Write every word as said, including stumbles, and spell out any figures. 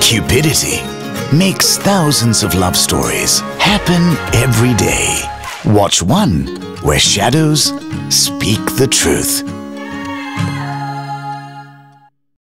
cupidity makes thousands of love stories happen every day. Watch one where shadows speak the truth.